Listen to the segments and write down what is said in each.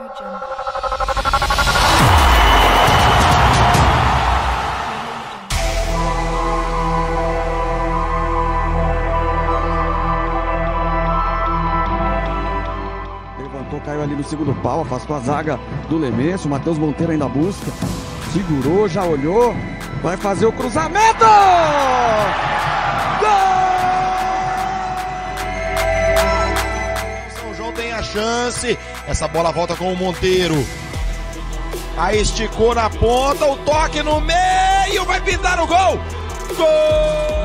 Levantou, caiu ali no segundo pau, afastou a zaga do Lemense. O Matheus Monteiro ainda busca. Segurou, já olhou. Vai fazer o cruzamento! Gol! São João tem a chance. Essa bola volta com o Monteiro. Aí esticou na ponta, o toque no meio, vai pintar o gol! Gol!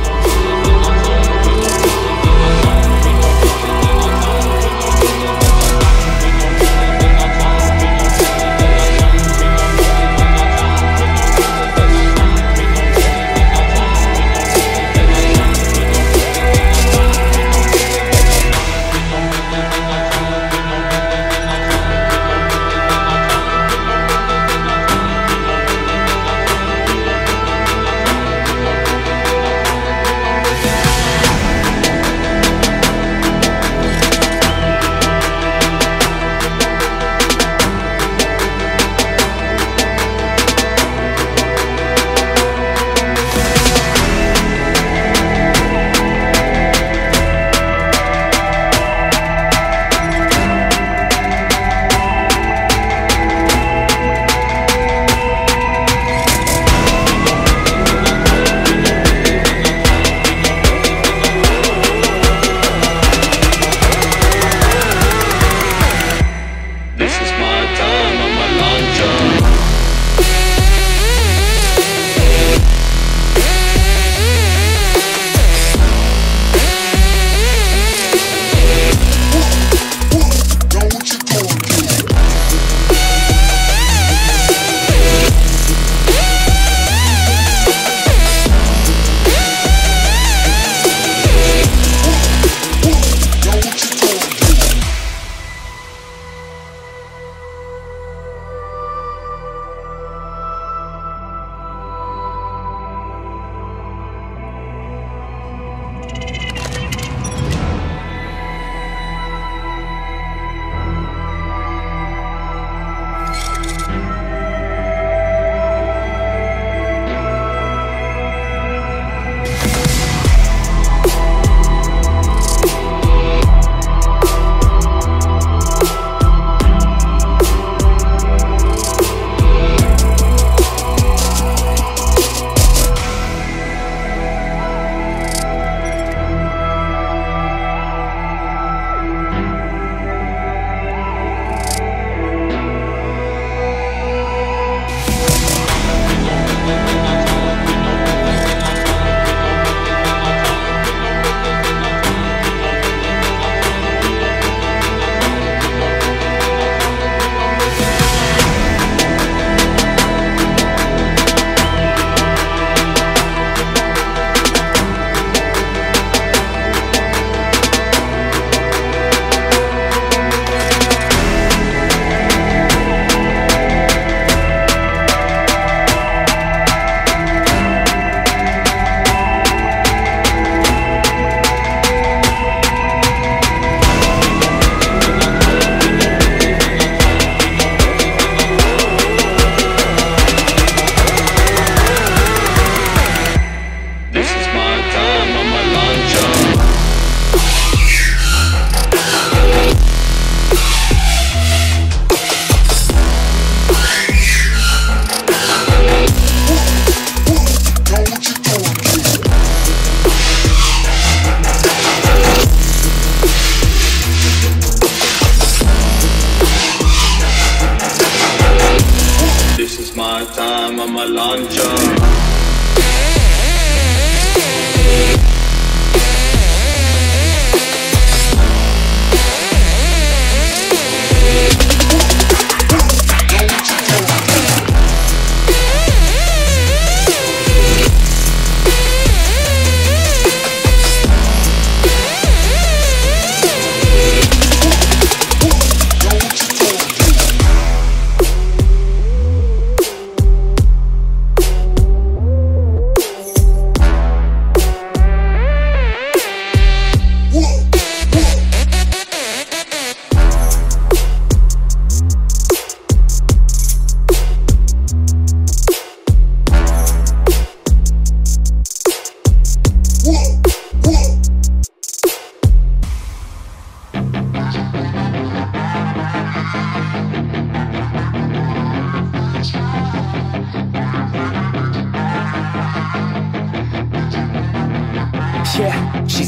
time on my launcher.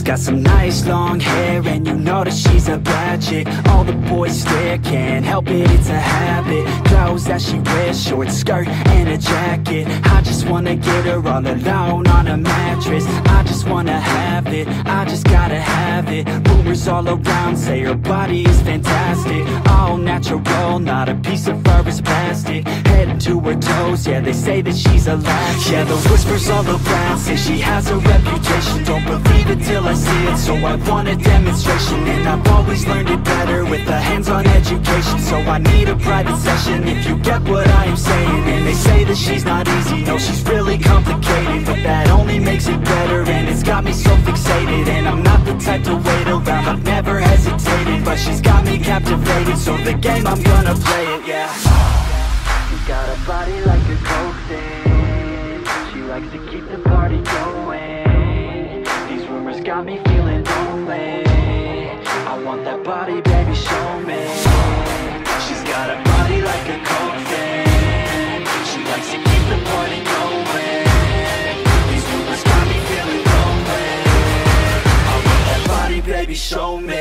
got some nice long hair, and you know that she's a bad chick. All the boys stare, can't help it, it's a habit. Clothes that she wears, short skirt and a jacket. I just wanna get her all alone on a mattress. I just wanna have it, I just gotta have it. Rumors all around say her body is fantastic. All natural, not a piece of fur is plastic. Head to her toes, yeah, they say that she's a latch. Yeah, the whispers all around say she has a reputation. Don't believe it till I see it, so I want a demonstration. And I've always learned it better with a hands-on education. So I need a private session, if you get what I am saying. And they say that she's not easy, no, she's really complicated. But that only makes it better, and it's got me so fixated. And I'm not the type to wait around, I've never hesitated. But she's got me captivated, so the game, I'm gonna play it, yeah. She got a body like a coke thing. She likes to keep the party going. These rumors got me feeling lonely. I want that body, baby, show me. She's got a body like a coke thing. She likes to keep the party going. These rumors got me feeling lonely. I want that body, baby, show me.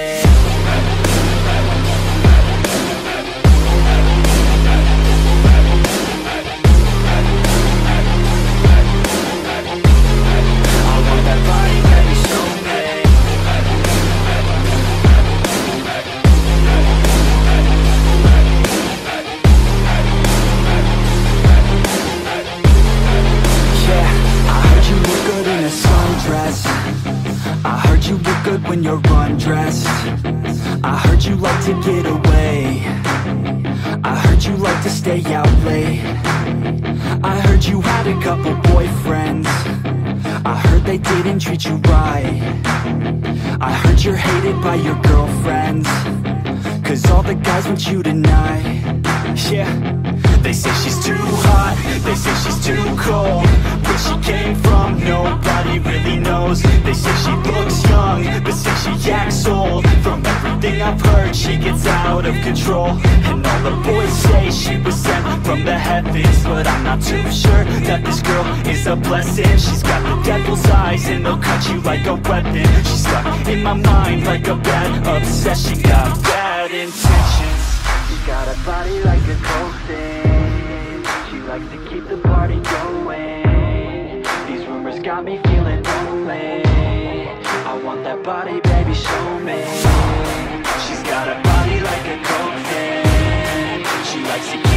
You look good when you're undressed. I heard you like to get away. I heard you like to stay out late. I heard you had a couple boyfriends. I heard they didn't treat you right. I heard you're hated by your girlfriends, 'cause all the guys want you tonight. Yeah, they say she's too hot, they say she's too cold. Where she came from, nobody really knows. They say she looks young, but say she acts old. From everything I've heard, she gets out of control. And all the boys say she was sent from the heavens, but I'm not too sure that this girl is a blessing. She's got the devil's eyes and they'll cut you like a weapon. She's stuck in my mind like a bad obsession. Got bad intentions. She got a body like a coke thing. She likes to keep the party going. These rumors got me feeling lonely. I want that body, baby, show me. She's got a body like a coke thing. She likes to keep